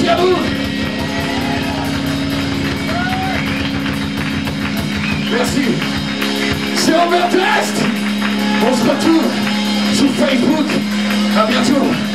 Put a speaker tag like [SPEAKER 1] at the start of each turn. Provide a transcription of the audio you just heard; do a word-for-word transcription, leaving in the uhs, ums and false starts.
[SPEAKER 1] à vous. Merci. C'est Robert Test. On se retrouve sur Facebook. À bientôt.